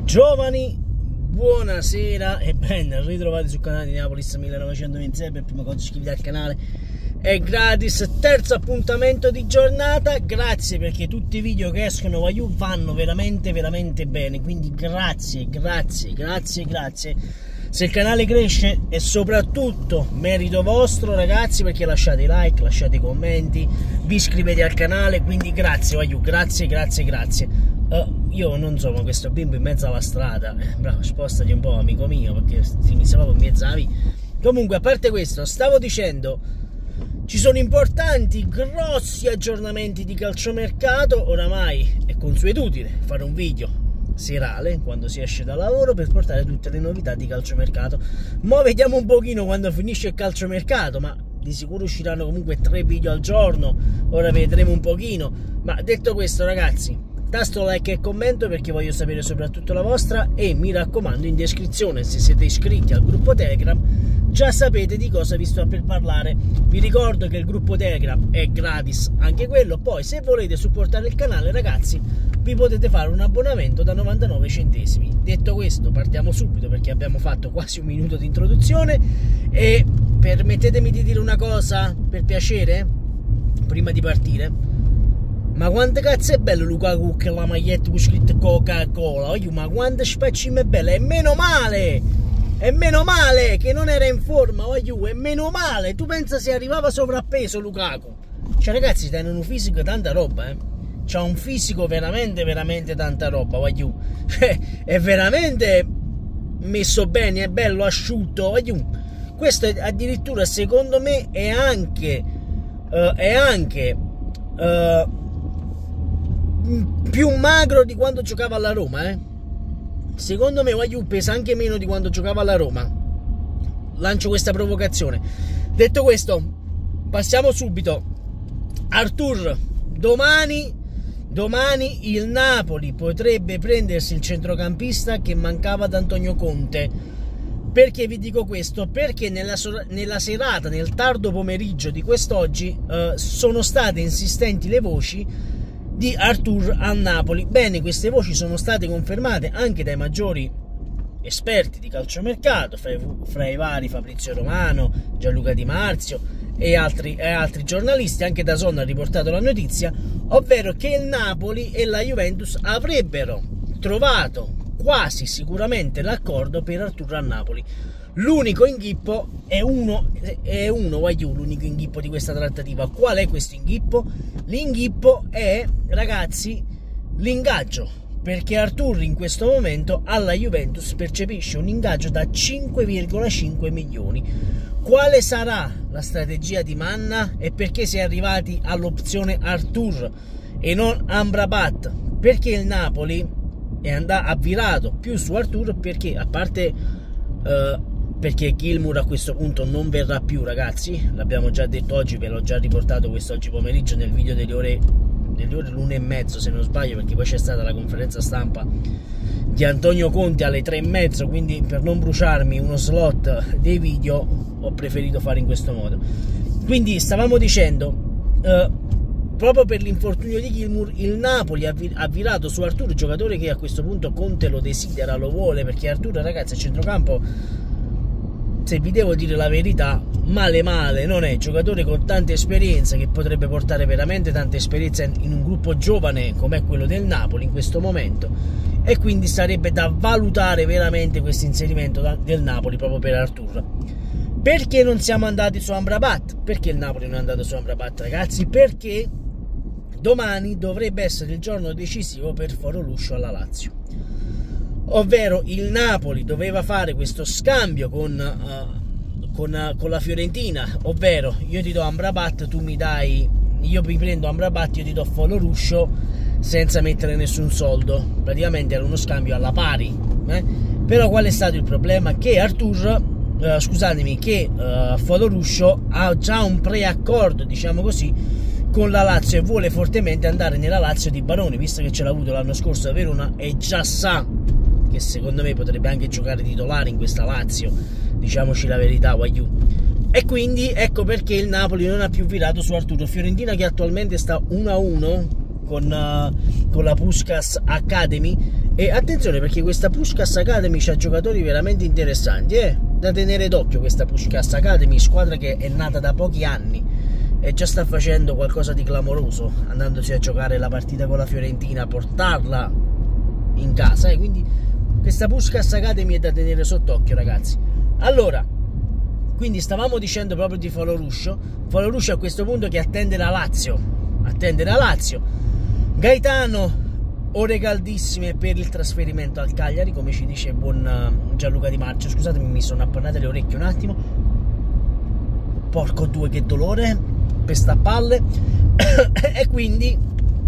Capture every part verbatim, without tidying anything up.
Giovani, buonasera e ben ritrovati sul canale di Neapolis millenovecentoventisei. Per prima cosa iscriviti al canale, è gratis. Terzo appuntamento di giornata, grazie perché tutti i video che escono Waiu vanno veramente veramente bene, quindi grazie, grazie, grazie, grazie. Se il canale cresce è soprattutto merito vostro, ragazzi, perché lasciate i like, lasciate i commenti, vi iscrivete al canale, quindi grazie Waiu, grazie, grazie, grazie. Uh, io non so, ma questo bimbo in mezzo alla strada, eh, bravo, spostati un po', amico mio, perché mi sembrava in mezzo alla via. Comunque, a parte questo, stavo dicendo, ci sono importanti, grossi aggiornamenti di calciomercato. Oramai è consuetudine fare un video serale quando si esce da lavoro per portare tutte le novità di calciomercato. Mo' vediamo un pochino quando finisce il calciomercato, ma di sicuro usciranno comunque tre video al giorno, ora vedremo un pochino. Ma detto questo, ragazzi, tasto like e commento perché voglio sapere soprattutto la vostra, e mi raccomando, in descrizione, se siete iscritti al gruppo Telegram, già sapete di cosa vi sto per parlare. Vi ricordo che il gruppo Telegram è gratis anche quello. Poi, se volete supportare il canale, ragazzi, vi potete fare un abbonamento da novantanove centesimi. Detto questo, partiamo subito perché abbiamo fatto quasi un minuto di introduzione. E permettetemi di dire una cosa, per piacere, prima di partire. Ma quanto cazzo è bello Lukaku che la maglietta con scritto Coca-Cola? Ma quanto spaccino è bella! E meno male! E meno male che non era in forma, voglio, e meno male. Tu pensa se arrivava sovrappeso Lukaku? Cioè, ragazzi, hanno un fisico tanta roba, eh. C'ha un fisico veramente, veramente tanta roba, voglio. Cioè, è veramente messo bene, è bello, asciutto, voglio. Questo è, addirittura, secondo me, è anche... Uh, è anche... Uh, più magro di quando giocava alla Roma, eh. Secondo me Waiu pesa anche meno di quando giocava alla Roma. Lancio questa provocazione. Detto questo, passiamo subito. Arthur, domani domani il Napoli potrebbe prendersi il centrocampista che mancava ad Antonio Conte. Perché vi dico questo? Perché nella, nella serata, nel tardo pomeriggio di quest'oggi, eh, sono state insistenti le voci di Arthur a Napoli. Bene, queste voci sono state confermate anche dai maggiori esperti di calciomercato, fra i, fra i vari Fabrizio Romano, Gianluca Di Marzio e altri, e altri giornalisti. Anche DAZN ha riportato la notizia, ovvero che il Napoli e la Juventus avrebbero trovato quasi sicuramente l'accordo per Arthur a Napoli. L'unico inghippo è uno, è uno, Waiu, l'unico inghippo di questa trattativa. Qual è questo inghippo? L'inghippo è, ragazzi, l'ingaggio, perché Arthur in questo momento alla Juventus percepisce un ingaggio da cinque virgola cinque milioni. Quale sarà la strategia di Manna e perché si è arrivati all'opzione Arthur e non Amrabat? Perché il Napoli è andato, ha virato più su Arthur, perché a parte... Uh, perché Gilmour a questo punto non verrà più, ragazzi, l'abbiamo già detto oggi, ve l'ho già riportato quest'oggi pomeriggio nel video delle ore delle ore l'una e mezzo, se non sbaglio, perché poi c'è stata la conferenza stampa di Antonio Conte alle tre e mezzo, quindi per non bruciarmi uno slot dei video ho preferito fare in questo modo. Quindi stavamo dicendo, eh, proprio per l'infortunio di Gilmour, il Napoli ha, vir ha virato su Arthur, giocatore che a questo punto Conte lo desidera, lo vuole, perché Arthur, ragazzi, a centrocampo, se vi devo dire la verità, male male non è. Giocatore con tanta esperienza, che potrebbe portare veramente tanta esperienza in un gruppo giovane come è quello del Napoli in questo momento, e quindi sarebbe da valutare veramente questo inserimento del Napoli proprio per Arthur. Perché non siamo andati su Amrabat? Perché il Napoli non è andato su Amrabat, ragazzi? Perché domani dovrebbe essere il giorno decisivo per Foroluscio alla Lazio. Ovvero il Napoli doveva fare questo scambio con, uh, con, uh, con la Fiorentina, ovvero io ti do Amrabat, tu mi dai, io mi prendo Amrabat, io ti do Folorusso senza mettere nessun soldo. Praticamente era uno scambio alla pari, eh? Però qual è stato il problema? Che Arthur, uh, scusatemi, che uh, Folorusso ha già un preaccordo, diciamo così, con la Lazio, e vuole fortemente andare nella Lazio di Baroni, visto che ce l'ha avuto l'anno scorso a Verona e già sa che secondo me potrebbe anche giocare titolare in questa Lazio, diciamoci la verità, Waiu. E quindi ecco perché il Napoli non ha più virato su Arturo. Fiorentina che attualmente sta uno a uno con, uh, con la Puskás Academy, E attenzione, perché questa Puskás Academy c'ha giocatori veramente interessanti, eh? Da tenere d'occhio questa Puskás Academy, squadra che è nata da pochi anni e già sta facendo qualcosa di clamoroso, andandosi a giocare la partita con la Fiorentina, portarla in casa, eh? Quindi questa Puskás Academy è da tenere sott'occhio, ragazzi. Allora, quindi stavamo dicendo proprio di Foloruscio, Foloruscio a questo punto che attende la Lazio, attende la Lazio, Gaetano, ore caldissime per il trasferimento al Cagliari, come ci dice buon Gianluca Di Marcio. Scusatemi, mi sono appannate le orecchie un attimo, porco due che dolore per sta palle. e quindi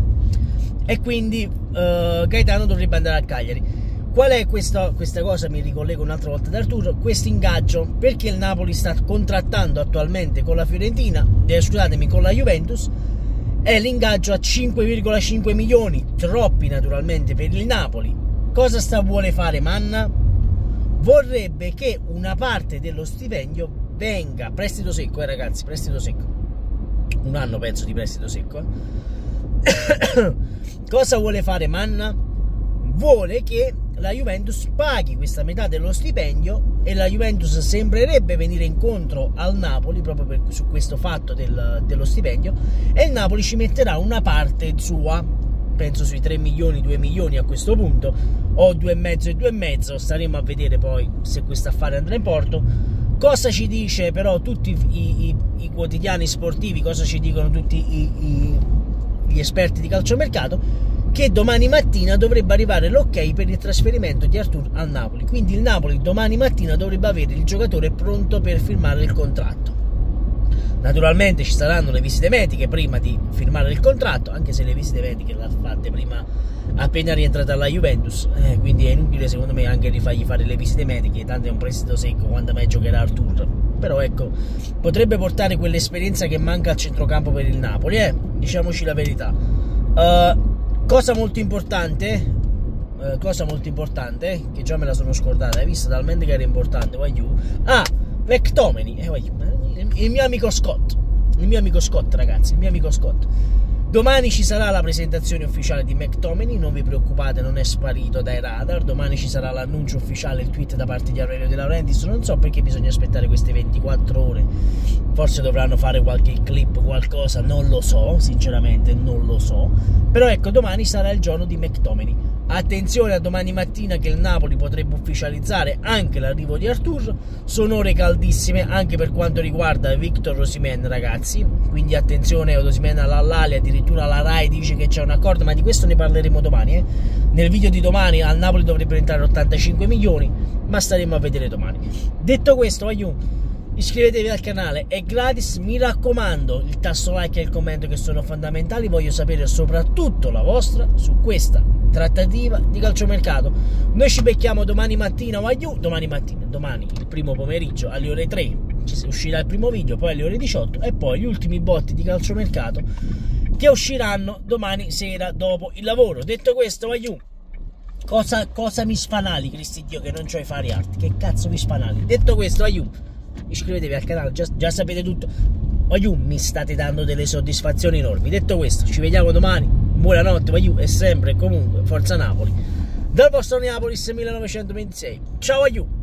e quindi uh, Gaetano dovrebbe andare al Cagliari. Qual è questa, questa cosa? Mi ricollego un'altra volta ad Arturo. Questo ingaggio, perché il Napoli sta contrattando attualmente con la Fiorentina, eh, scusatemi, con la Juventus, è l'ingaggio a cinque virgola cinque milioni, troppi naturalmente per il Napoli. Cosa sta vuole fare Manna? Vorrebbe che una parte dello stipendio venga, prestito secco, eh ragazzi, prestito secco, un anno penso di prestito secco, eh? Cosa vuole fare Manna? Vuole che la Juventus paghi questa metà dello stipendio, e la Juventus sembrerebbe venire incontro al Napoli proprio per, su questo fatto del, dello stipendio, e il Napoli ci metterà una parte sua, penso sui tre milioni, due milioni a questo punto, o due e mezzo e due e mezzo, staremo a vedere poi se questo affare andrà in porto. Cosa ci dice però tutti i, i, i quotidiani sportivi, cosa ci dicono tutti i, i, gli esperti di calciomercato? Che domani mattina dovrebbe arrivare l'ok per il trasferimento di Arthur al Napoli. Quindi il Napoli domani mattina dovrebbe avere il giocatore pronto per firmare il contratto. Naturalmente ci saranno le visite mediche prima di firmare il contratto, anche se le visite mediche le ha fatte prima appena rientrata alla Juventus, eh, quindi è inutile secondo me anche rifargli fare le visite mediche, tanto è un prestito secco, quando mai giocherà Arthur. Però ecco, potrebbe portare quell'esperienza che manca al centrocampo per il Napoli, eh? Diciamoci la verità. uh, Cosa molto importante, eh, cosa molto importante, eh, che già me la sono scordata, hai visto talmente che era importante, voglio. Ah, McTominay, eh, voglio, il, il mio amico Scott, il mio amico Scott, ragazzi, il mio amico Scott. Domani ci sarà la presentazione ufficiale di McTominay, non vi preoccupate, non è sparito dai radar. Domani ci sarà l'annuncio ufficiale, il tweet da parte di Aurelio De Laurentiis. Non so perché bisogna aspettare queste ventiquattro ore, forse dovranno fare qualche clip, qualcosa, non lo so, sinceramente non lo so. Però ecco, domani sarà il giorno di McTominay. Attenzione a domani mattina che il Napoli potrebbe ufficializzare anche l'arrivo di Arthur. Sono ore caldissime anche per quanto riguarda Victor Osimhen, ragazzi, quindi attenzione ad Osimhen all'Al-Ahly, addirittura la Rai dice che c'è un accordo, ma di questo ne parleremo domani, eh? Nel video di domani al Napoli dovrebbero entrare ottantacinque milioni, ma staremo a vedere domani. Detto questo, voglio, iscrivetevi al canale, è gratis, mi raccomando, il tasto like e il commento che sono fondamentali. Voglio sapere soprattutto la vostra su questa trattativa di calciomercato. Noi ci becchiamo domani mattina, voglio, domani mattina, domani il primo pomeriggio alle ore tre ci uscirà il primo video, poi alle ore diciotto, e poi gli ultimi botti di calciomercato che usciranno domani sera dopo il lavoro. Detto questo, voglio, cosa, cosa mi sfanali, Cristi Dio, che non c'ho i fari arti, che cazzo mi sfanali. Detto questo, voglio, iscrivetevi al canale, già, già sapete tutto. Voglio, mi state dando delle soddisfazioni enormi. Detto questo, ci vediamo domani, buonanotte, voglio, e sempre e comunque forza Napoli, dal vostro Neapolis millenovecentoventisei. Ciao voglio.